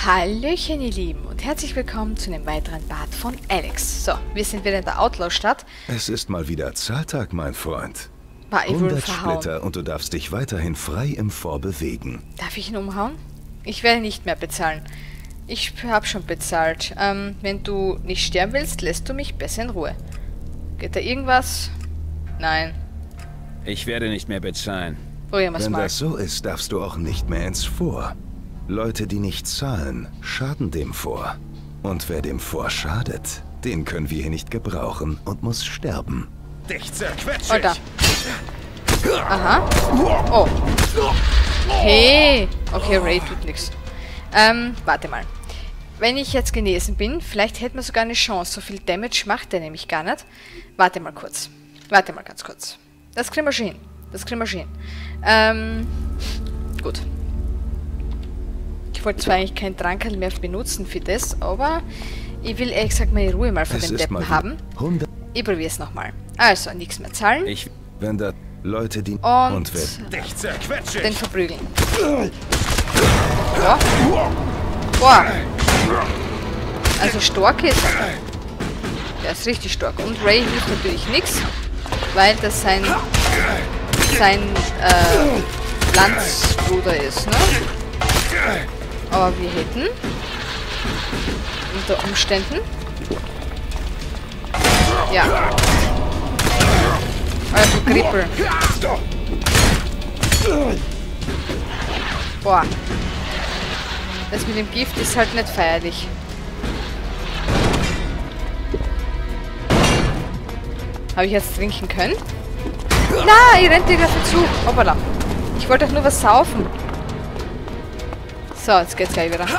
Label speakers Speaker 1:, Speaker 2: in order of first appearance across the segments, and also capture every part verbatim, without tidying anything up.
Speaker 1: Hallöchen ihr Lieben und herzlich willkommen zu einem weiteren Part von Alex. So, wir sind wieder in der Outlaw-Stadt.
Speaker 2: Es ist mal wieder Zahltag, mein Freund.
Speaker 1: War ich wohl
Speaker 2: hundert
Speaker 1: verhauen.
Speaker 2: Splitter und du darfst dich weiterhin frei im Fort bewegen.
Speaker 1: Darf ich ihn umhauen? Ich werde nicht mehr bezahlen. Ich habe schon bezahlt. Ähm, wenn du nicht sterben willst, lässt du mich besser in Ruhe. Geht da irgendwas? Nein.
Speaker 3: Ich werde nicht mehr bezahlen.
Speaker 1: Probieren wir es
Speaker 2: Wenn
Speaker 1: mal.
Speaker 2: das so ist, darfst du auch nicht mehr ins Fort. Leute, die nicht zahlen, schaden dem Fort. Und wer dem Fort schadet, den können wir hier nicht gebrauchen und muss sterben.
Speaker 3: Dich zerquetsch
Speaker 1: Oh, da. Aha. Oh. Hey. Okay, Ray tut nichts. Ähm, warte mal. Wenn ich jetzt genesen bin, vielleicht hätten wir sogar eine Chance. So viel Damage macht der nämlich gar nicht. Warte mal kurz. Warte mal ganz kurz. Das kriegen wir schon hin. Das kriegen wir schon hin. Ähm, gut. Ich wollte zwar eigentlich kein Trankerl mehr benutzen für das, aber ich will ehrlich gesagt meine Ruhe mal von
Speaker 2: Es
Speaker 1: dem
Speaker 2: ist
Speaker 1: Deppen
Speaker 2: mal
Speaker 1: haben.
Speaker 2: hundert.
Speaker 1: Ich probiere es nochmal. Also, nichts mehr zahlen.
Speaker 3: Ich
Speaker 2: Wenn da Leute, die...
Speaker 1: Und,
Speaker 2: und wer...
Speaker 3: dich zerquetsch
Speaker 1: den verprügeln. Ja. Boah. Also stark ist er. Der ist richtig stark. Und Ray hilft natürlich nichts, weil das sein, sein äh, Landsbruder ist, ne? Aber wir hätten unter Umständen ja. Also Krippel. Boah. Das mit dem Gift ist halt nicht feierlich. Habe ich jetzt trinken können? Na, ihr rennt dir dafür zu. Hoppala. Ich wollte doch nur was saufen. So, jetzt geht's gleich wieder.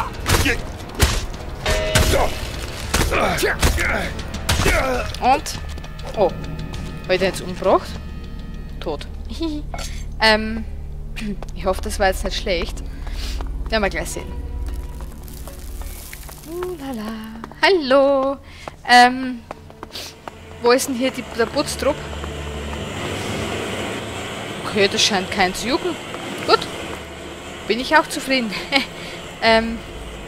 Speaker 1: Und? Oh. Habe ich den jetzt umgebracht? Tot. ähm. Ich hoffe, das war jetzt nicht schlecht. Werden wir gleich sehen. Ulala. Hallo. Ähm. Wo ist denn hier die, der Putztrupp? Okay, das scheint keinen zu jucken. Gut. Bin ich auch zufrieden. ähm.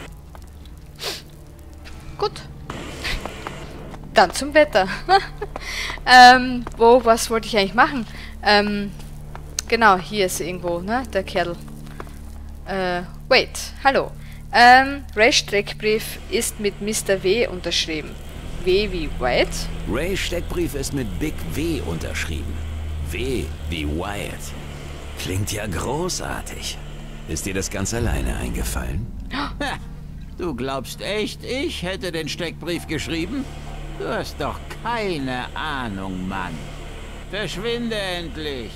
Speaker 1: Gut. Dann zum Wetter. ähm, wo, was wollte ich eigentlich machen? Ähm, genau, hier ist irgendwo, ne, der Kerl. Äh, wait, hallo. Ähm, Rays Steckbrief ist mit Mister W unterschrieben. W wie White?
Speaker 4: Rays Steckbrief ist mit Big W unterschrieben. W wie Wyatt. Klingt ja großartig. Ist dir das ganz alleine eingefallen?
Speaker 5: Ha, du glaubst echt, ich hätte den Steckbrief geschrieben? Du hast doch keine Ahnung, Mann. Verschwinde endlich.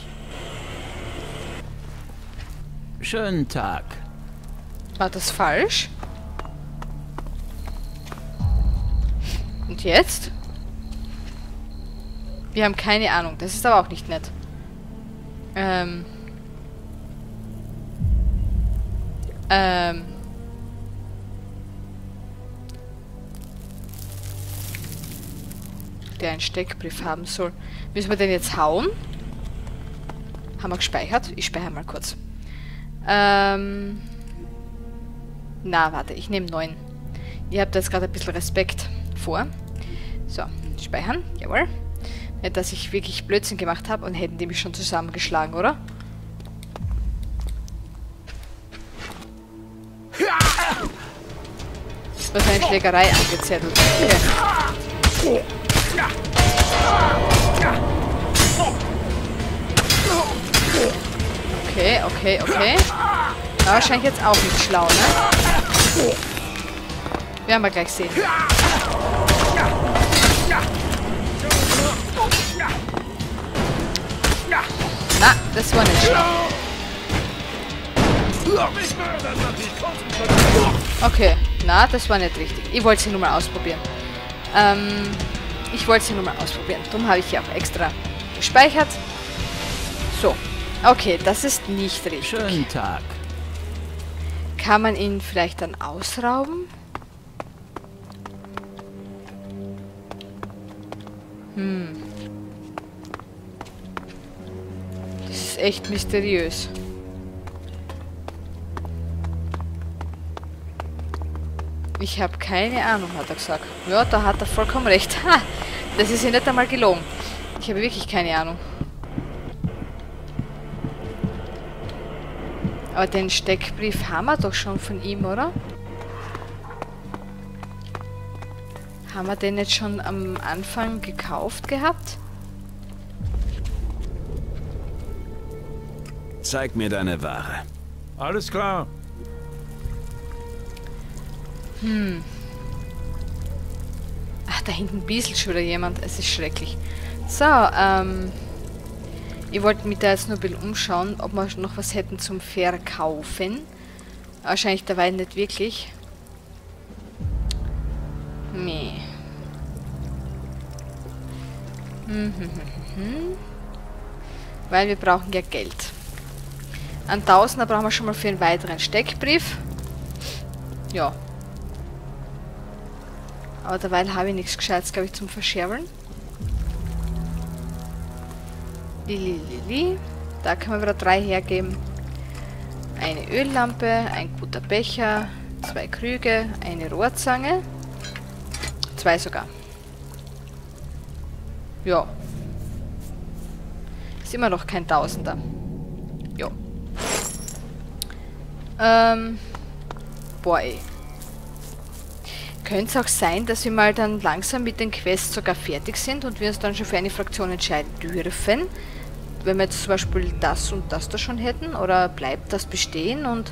Speaker 5: Schönen Tag.
Speaker 1: War das falsch? Und jetzt? Wir haben keine Ahnung. Das ist aber auch nicht nett. Ähm. Ähm. Der einen Steckbrief haben soll. Müssen wir den jetzt hauen? Haben wir gespeichert? Ich speichere mal kurz. Ähm. Na, warte, ich nehme neun. Ihr habt jetzt gerade ein bisschen Respekt vor. So, speichern. Jawohl. Nicht, dass ich wirklich Blödsinn gemacht habe und hätten die mich schon zusammengeschlagen, oder? Das ist eine Schlägerei angezettelt. Okay. Okay, okay, okay. Aber wahrscheinlich jetzt auch nicht schlau, ne? Werden wir gleich sehen. Na, das war nicht schlau. Okay, na, das war nicht richtig. Ich wollte sie nur mal ausprobieren. Ähm, ich wollte sie nur mal ausprobieren. Darum habe ich hier auch extra gespeichert. So, okay, das ist nicht richtig.
Speaker 5: Schönen Tag.
Speaker 1: Kann man ihn vielleicht dann ausrauben? Hm. Das ist echt mysteriös. Ich habe keine Ahnung, hat er gesagt. Ja, da hat er vollkommen recht. Ha! Das ist ja nicht einmal gelogen. Ich habe wirklich keine Ahnung. Aber den Steckbrief haben wir doch schon von ihm, oder? Haben wir den jetzt schon am Anfang gekauft gehabt?
Speaker 4: Zeig mir deine Ware.
Speaker 3: Alles klar.
Speaker 1: Hm. Ach, da hinten bieselt schon wieder jemand. Es ist schrecklich. So, ähm... ich wollte mich da jetzt nur ein bisschen umschauen, ob wir noch was hätten zum Verkaufen. Wahrscheinlich dabei nicht wirklich. Nee. Hm, hm, hm, hm. Weil wir brauchen ja Geld. Ein Tausender brauchen wir schon mal für einen weiteren Steckbrief. Ja. Aber derweil habe ich nichts Gescheites, glaube ich, zum Verscherbeln. Lili, Lili. Da können wir wieder drei hergeben. Eine Öllampe, ein guter Becher, zwei Krüge, eine Rohrzange. Zwei sogar. Ja. Ist immer noch kein Tausender. Ja. Ähm. Boah, ey. Könnte es auch sein, dass wir mal dann langsam mit den Quests sogar fertig sind und wir uns dann schon für eine Fraktion entscheiden dürfen. Wenn wir jetzt zum Beispiel das und das da schon hätten. Oder bleibt das bestehen und...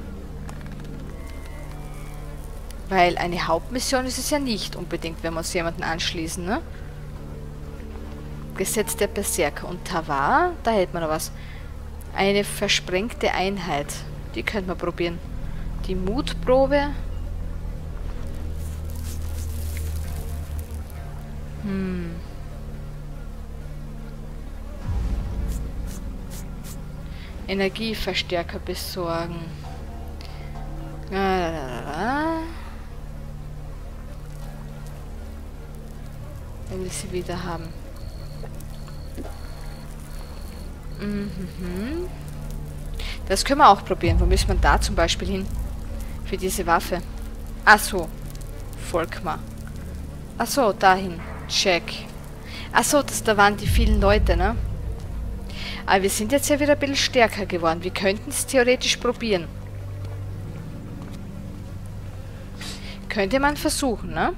Speaker 1: Weil eine Hauptmission ist es ja nicht unbedingt, wenn wir uns jemanden anschließen, ne? Gesetz der Berserker. Und Tavar, da hätte man noch was. Eine versprengte Einheit. Die könnte man probieren. Die Mutprobe. Hm. Energieverstärker besorgen. Wer will sie wieder haben? Mhm. Das können wir auch probieren. Wo müssen wir da zum Beispiel hin? Für diese Waffe. Ach so. Volkmar. Ach so, dahin. Check. Ach so, das, da waren die vielen Leute, ne? Aber wir sind jetzt ja wieder ein bisschen stärker geworden. Wir könnten es theoretisch probieren. Könnte man versuchen, ne?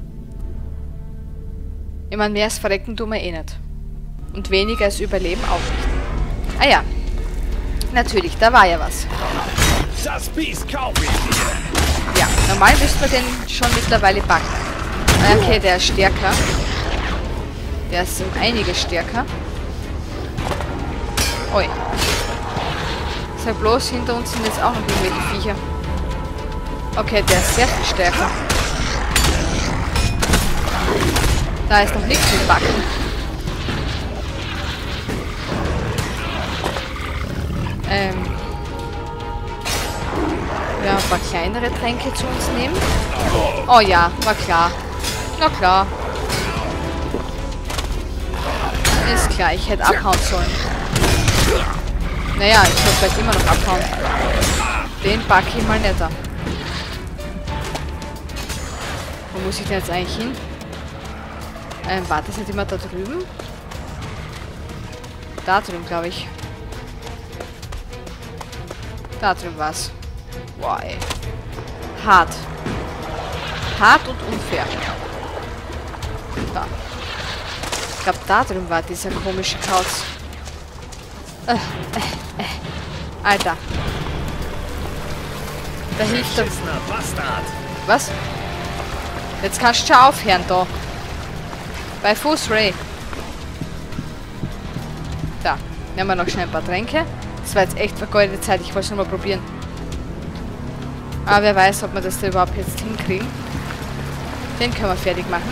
Speaker 1: Ich meine, mehr als verrecken tun wir eh nicht. Und weniger als überleben auch nicht. Ah ja. Natürlich, da war ja was.
Speaker 3: Das Biest kaufe ich dir.
Speaker 1: Ja, normal müssten wir den schon mittlerweile backen. Okay, der ist stärker. Der ist um einiges stärker. Ui. Sag bloß, hinter uns sind jetzt auch noch irgendwelche Viecher. Okay, der ist sehr viel stärker. Da ist noch nichts mit Backen. Ähm. Ja, ein paar kleinere Tränke zu uns nehmen. Oh ja, war klar. Na klar. Ist klar, ich hätte abhauen sollen. Naja, ich soll vielleicht immer noch abhauen. Den backe ich mal nicht an. Wo muss ich denn jetzt eigentlich hin? Ähm, war das nicht immer da drüben? Da drüben, glaube ich. Da drüben war's. Boah, ey. Hart. Hart und unfair. Da. Ich glaube, da drüben war dieser komische Kauz. Äh, äh, äh. Alter. Da hilft er. Was? Jetzt kannst du schon aufhören da. Bei Fuß Ray. Da. Nehmen wir noch schnell ein paar Tränke. Das war jetzt echt vergeudete Zeit. Ich wollte es nur mal probieren. Aber wer weiß, ob wir das da überhaupt jetzt hinkriegen. Den können wir fertig machen.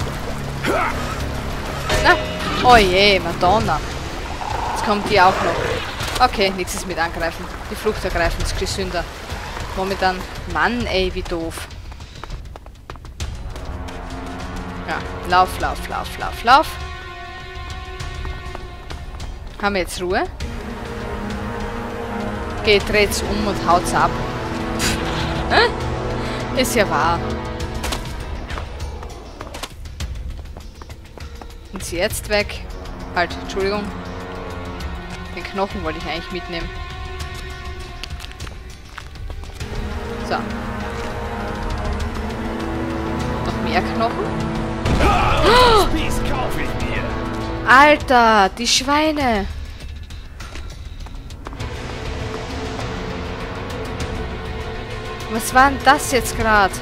Speaker 1: Na. Oh je, Madonna. Jetzt kommt die auch noch. Okay, nichts ist mit angreifen. Die Flucht ergreifen ist gesünder. Momentan. Mann, ey, wie doof. Ja, lauf, lauf, lauf, lauf, lauf. Haben wir jetzt Ruhe? Geht, dreht's um und haut's ab. Hä? Ist ja wahr. Und sie jetzt weg. Halt, Entschuldigung. Den Knochen wollte ich eigentlich mitnehmen. So. Noch mehr Knochen?
Speaker 3: Das Biest kauf ich mir.
Speaker 1: Alter, die Schweine. Was war denn das jetzt gerade?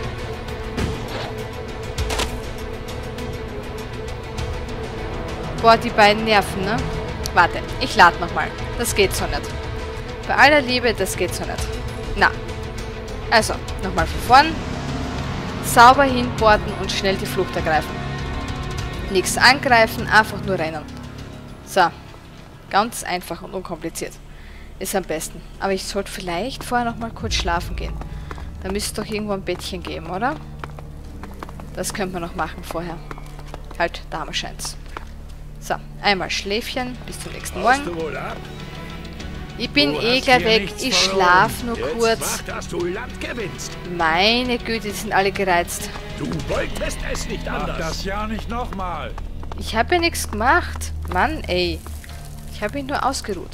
Speaker 1: Boah, die beiden Nerven, ne? Warte, ich lade nochmal. Das geht so nicht. Bei aller Liebe, das geht so nicht. Na. Also, nochmal von vorn. Sauber hinporten und schnell die Flucht ergreifen. Nichts angreifen, einfach nur rennen. So. Ganz einfach und unkompliziert. Ist am besten. Aber ich sollte vielleicht vorher nochmal kurz schlafen gehen. Da müsste es doch irgendwo ein Bettchen geben, oder? Das könnte man noch machen vorher. Halt, da scheint's. So, einmal Schläfchen. Bis zum nächsten Morgen.
Speaker 3: Du wohl ab?
Speaker 1: Ich bin
Speaker 3: Du
Speaker 1: eh
Speaker 3: hast
Speaker 1: gleich
Speaker 3: hier
Speaker 1: weg.
Speaker 3: nichts
Speaker 1: Ich
Speaker 3: verloren.
Speaker 1: schlaf nur
Speaker 3: Jetzt
Speaker 1: kurz.
Speaker 3: wach, dass du Land gewinnst.
Speaker 1: Meine Güte, die sind alle gereizt.
Speaker 3: Du wolltest es nicht
Speaker 6: Mach
Speaker 3: anders.
Speaker 6: das ja nicht nochmal.
Speaker 1: Ich habe ja nichts gemacht. Mann, ey. Ich habe mich nur ausgeruht.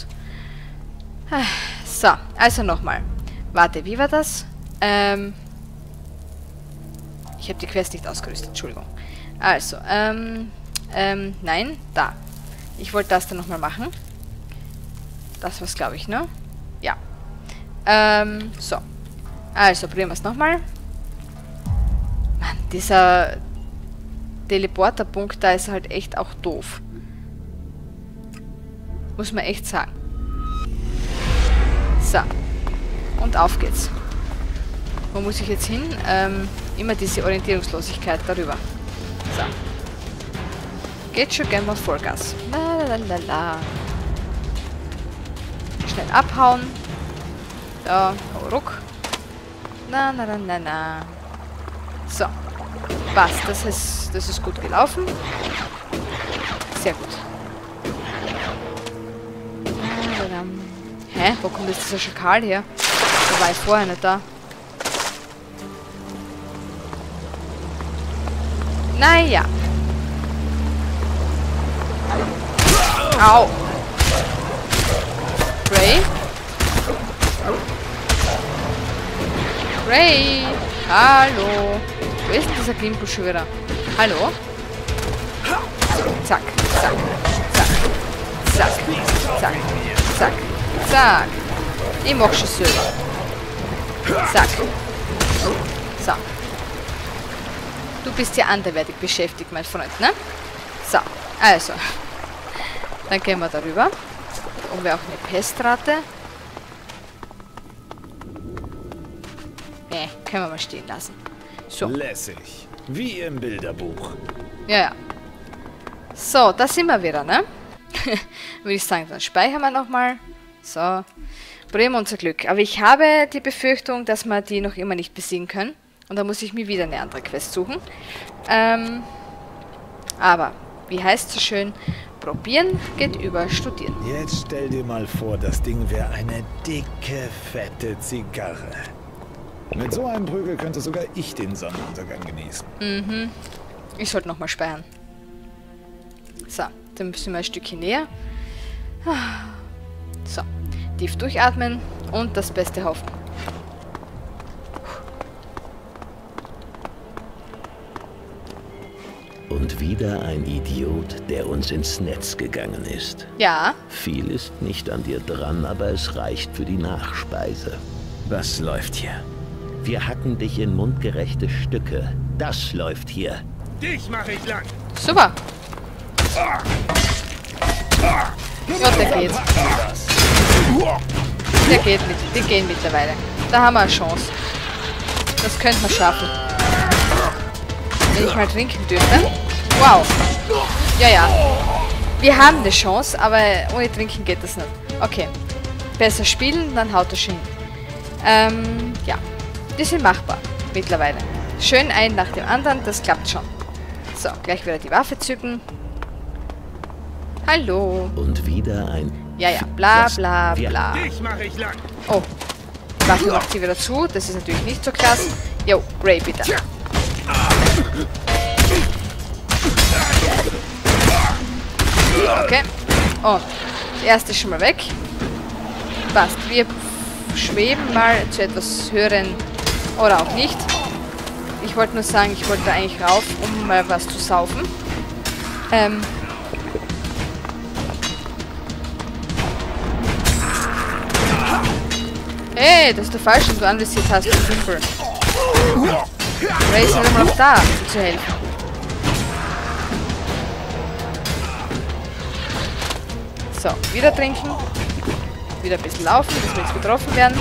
Speaker 1: So, also nochmal. Warte, wie war das? Ähm. Ich habe die Quest nicht ausgerüstet, Entschuldigung. Also, ähm, ähm, nein, da. Ich wollte das dann nochmal machen. Das war's, glaube ich, ne? Ja. Ähm, so. Also, probieren wir es nochmal. Mann, dieser Teleporterpunkt da ist halt echt auch doof. Muss man echt sagen. So. Und auf geht's. Wo muss ich jetzt hin? Ähm, immer diese Orientierungslosigkeit darüber. So. Geht schon gerne mal Vollgas. La la la la. Schnell abhauen. Da, ruck. Na, na, na, na, na. So. Passt, das ist, das ist gut gelaufen. Sehr gut. Hä? Wo kommt jetzt dieser Schakal her? Da war ich vorher nicht da. Naja. Au. Ray? Ray? Hallo? Wo ist denn dieser Gimpo schon wieder? Hallo? Zack, zack, zack, zack, zack, zack, zack. Ich mach schon selber. Zack. So. Du bist ja anderweitig beschäftigt, mein Freund, ne? So, also. Dann gehen wir darüber. Da oben wäre auch eine Pestrate. Ne, können wir mal stehen lassen. So.
Speaker 3: Lässig. Wie im Bilderbuch.
Speaker 1: Ja, ja. So, da sind wir wieder, ne? Würde ich sagen, dann speichern wir nochmal. So. Probieren wir unser Glück. Aber ich habe die Befürchtung, dass wir die noch immer nicht besiegen können. Und da muss ich mir wieder eine andere Quest suchen. Ähm, aber, wie heißt es so schön, probieren geht über studieren.
Speaker 3: Jetzt stell dir mal vor, das Ding wäre eine dicke, fette Zigarre. Mit so einem Prügel könnte sogar ich den Sonnenuntergang genießen.
Speaker 1: Mhm. Ich sollte nochmal speichern. So, dann müssen wir ein Stückchen näher. So, tief durchatmen und das Beste hoffen.
Speaker 4: Und wieder ein Idiot, der uns ins Netz gegangen ist.
Speaker 1: Ja.
Speaker 4: Viel ist nicht an dir dran, aber es reicht für die Nachspeise.
Speaker 5: Was läuft hier?
Speaker 4: Wir hacken dich in mundgerechte Stücke. Das läuft hier.
Speaker 3: Dich mache ich lang.
Speaker 1: Super. Ja, der geht. Der geht mit. Die gehen mittlerweile. Da haben wir eine Chance. Das könnte man schaffen. Wenn ich mal trinken dürfte. Wow. Ja, ja. Wir haben eine Chance, aber ohne Trinken geht das nicht. Okay. Besser spielen, dann haut er schon hin. Ähm, ja. Die sind machbar. Mittlerweile. Schön ein nach dem anderen, das klappt schon. So, gleich wieder die Waffe zücken. Hallo.
Speaker 4: Und wieder ein...
Speaker 1: Ja, ja. Bla, bla, bla.
Speaker 3: Dich mache ich lang.
Speaker 1: Oh. Die Waffe macht sie wieder zu. Das ist natürlich nicht so klasse. Jo, Ray, bitte. Okay. Und das erste ist schon mal weg. Passt. Wir schweben mal zu etwas höheren oder auch nicht. Ich wollte nur sagen, ich wollte eigentlich rauf, um mal was zu saufen. Ähm. Hey, das ist der falsche, den du anvisiert hast, du Kumpel. Ray ist immer noch da, um zu helfen. So, wieder trinken. Wieder ein bisschen laufen, bis wir jetzt getroffen werden.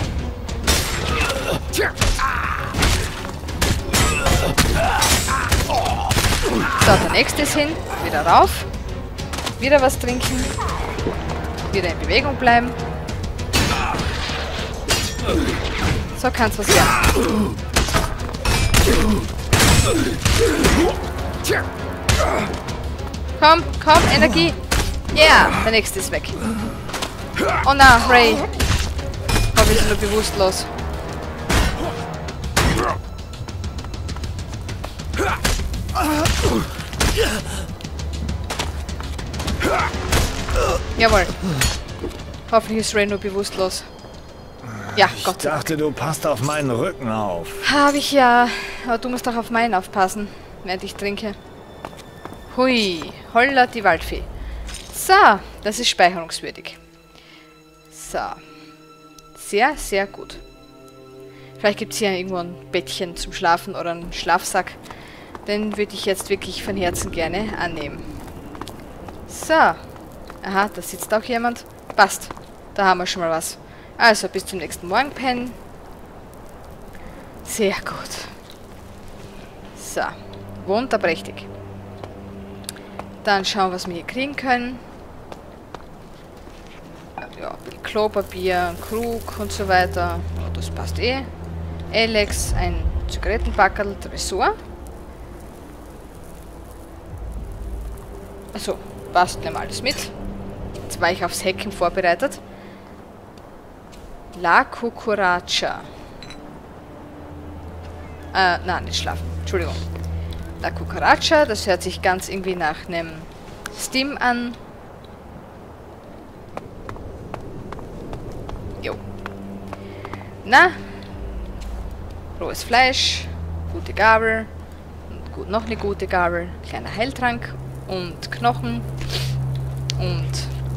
Speaker 1: So, der nächste ist hin. Wieder rauf. Wieder was trinken. Wieder in Bewegung bleiben. So kann es was werden. Komm, komm, Energie. Ja, yeah, der nächste ist weg. Oh na, Ray. Hoffe, ich bin nur bewusstlos. Jawohl. Hoffentlich ist Ray nur bewusstlos. Ja,
Speaker 3: ich
Speaker 1: Gott sei Dank.
Speaker 3: dachte, du passt auf meinen Rücken auf.
Speaker 1: Habe ich ja. Aber du musst doch auf meinen aufpassen, während ich trinke. Hui, holla die Waldfee. So, das ist speicherungswürdig. So. Sehr, sehr gut. Vielleicht gibt es hier irgendwo ein Bettchen zum Schlafen oder einen Schlafsack. Den würde ich jetzt wirklich von Herzen gerne annehmen. So. Aha, da sitzt auch jemand. Passt. Da haben wir schon mal was. Also, bis zum nächsten Morgen pennen. Sehr gut. So. Wunderprächtig. Dann schauen, was wir hier kriegen können. Ja, Klopapier, ein Krug und so weiter. Ja, das passt eh. Alex, ein Zigarettenpackerl, Tresor. Also, passt, nehmen wir alles mit. Jetzt war ich aufs Hacken vorbereitet. La Cucaracha. Äh, nein, nicht schlafen. Entschuldigung. La Cucaracha, das hört sich ganz irgendwie nach einem Stim an. Jo. Na? Rohes Fleisch, gute Gabel, und gut, noch eine gute Gabel, kleiner Heiltrank und Knochen und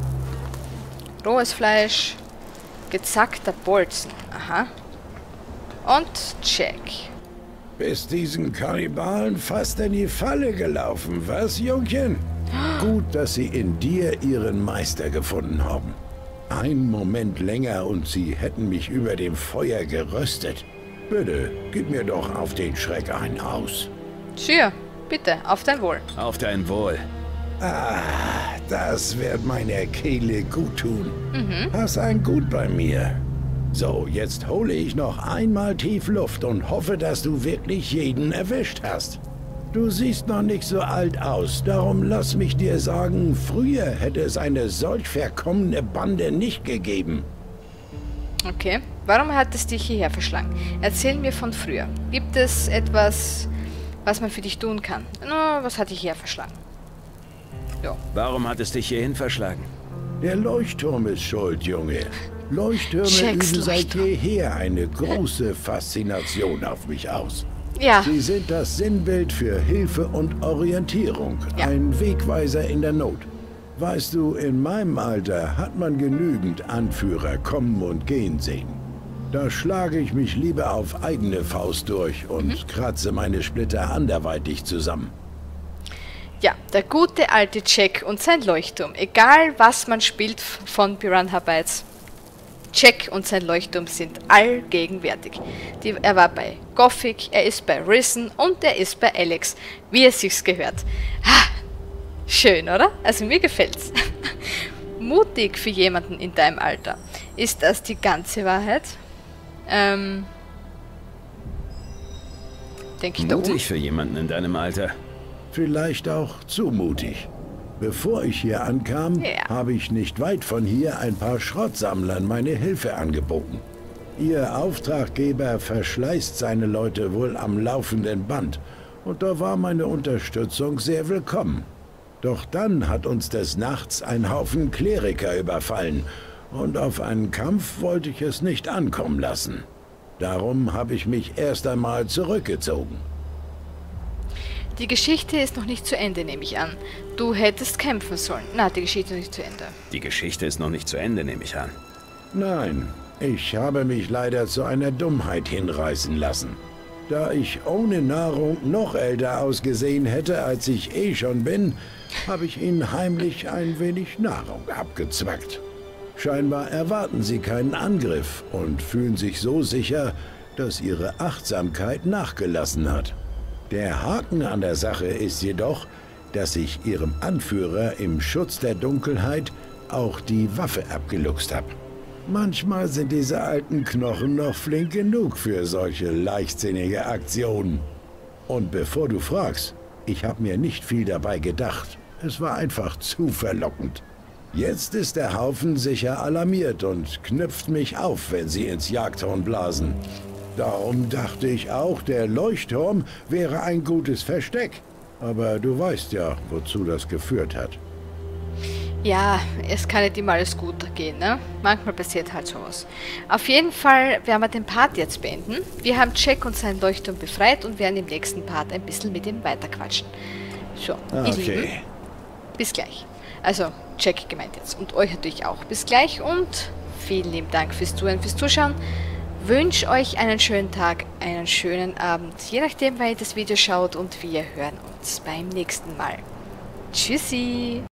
Speaker 1: rohes Fleisch, gezackter Bolzen. Aha. Und check.
Speaker 6: Bist diesen Kannibalen fast in die Falle gelaufen, was, Jungchen? Gut, dass sie in dir ihren Meister gefunden haben. Einen Moment länger und sie hätten mich über dem Feuer geröstet. Bitte, gib mir doch auf den Schreck ein aus.
Speaker 1: Sure, bitte, auf dein Wohl.
Speaker 4: Auf dein Wohl.
Speaker 6: Ah, das wird meiner Kehle gut tun.
Speaker 1: Mhm.
Speaker 6: Hast ein Gut bei mir. So, jetzt hole ich noch einmal tief Luft und hoffe, dass du wirklich jeden erwischt hast. Du siehst noch nicht so alt aus, darum lass mich dir sagen, früher hätte es eine solch verkommene Bande nicht gegeben.
Speaker 1: Okay, warum hat es dich hierher verschlagen? Erzähl mir von früher. Gibt es etwas, was man für dich tun kann? No, was hat dich hierher verschlagen? Jo.
Speaker 4: Warum hat es dich hierhin verschlagen?
Speaker 6: Der Leuchtturm ist schuld, Junge. Leuchttürme
Speaker 1: Checks
Speaker 6: üben seit
Speaker 1: Leuchtturm.
Speaker 6: jeher eine große Faszination auf mich aus.
Speaker 1: Ja.
Speaker 6: Sie sind das Sinnbild für Hilfe und Orientierung,
Speaker 1: Ja.
Speaker 6: ein Wegweiser in der Not. Weißt du, in meinem Alter hat man genügend Anführer kommen und gehen sehen. Da schlage ich mich lieber auf eigene Faust durch und
Speaker 1: Mhm.
Speaker 6: kratze meine Splitter anderweitig zusammen.
Speaker 1: Ja, der gute alte Jack und sein Leuchtturm. Egal, was man spielt von Piranha Bytes. Jack und sein Leuchtturm sind allgegenwärtig. Die, er war bei Gothic, er ist bei Risen und er ist bei Alex, wie es sich gehört. Ha, schön, oder? Also mir gefällt's. Mutig für jemanden in deinem Alter. Ist das die ganze Wahrheit? Ähm... Denke ich da um.
Speaker 4: Mutig für jemanden in deinem Alter.
Speaker 6: Vielleicht auch zu mutig. Bevor ich hier ankam,
Speaker 1: Ja.
Speaker 6: habe ich nicht weit von hier ein paar Schrottsammlern meine Hilfe angeboten. Ihr Auftraggeber verschleißt seine Leute wohl am laufenden Band. Und da war meine Unterstützung sehr willkommen. Doch dann hat uns des Nachts ein Haufen Kleriker überfallen. Und auf einen Kampf wollte ich es nicht ankommen lassen. Darum habe ich mich erst einmal zurückgezogen.
Speaker 1: Die Geschichte ist noch nicht zu Ende, nehme ich an. Du hättest kämpfen sollen. Na, die Geschichte ist nicht zu Ende.
Speaker 4: Die Geschichte ist noch nicht zu Ende, nehme ich an.
Speaker 6: Nein, ich habe mich leider zu einer Dummheit hinreißen lassen. Da ich ohne Nahrung noch älter ausgesehen hätte, als ich eh schon bin, habe ich ihnen heimlich ein wenig Nahrung abgezwackt. Scheinbar erwarten sie keinen Angriff und fühlen sich so sicher, dass ihre Achtsamkeit nachgelassen hat. Der Haken an der Sache ist jedoch, dass ich ihrem Anführer im Schutz der Dunkelheit auch die Waffe abgeluchst habe. Manchmal sind diese alten Knochen noch flink genug für solche leichtsinnige Aktionen. Und bevor du fragst, ich habe mir nicht viel dabei gedacht. Es war einfach zu verlockend. Jetzt ist der Haufen sicher alarmiert und knüpft mich auf, wenn sie ins Jagdhorn blasen. Darum dachte ich auch, der Leuchtturm wäre ein gutes Versteck. Aber du weißt ja, wozu das geführt hat.
Speaker 1: Ja, es kann nicht immer alles gut gehen, ne? Manchmal passiert halt sowas. Auf jeden Fall werden wir den Part jetzt beenden. Wir haben Jack und seinen Leuchtturm befreit und werden im nächsten Part ein bisschen mit ihm weiterquatschen. So, ihr Lieben, bis gleich. Also, Jack gemeint jetzt und euch natürlich auch. Bis gleich und vielen lieben Dank fürs Zuhören, fürs Zuschauen. Wünsche euch einen schönen Tag, einen schönen Abend, je nachdem, wann ihr das Video schaut und wir hören uns beim nächsten Mal. Tschüssi!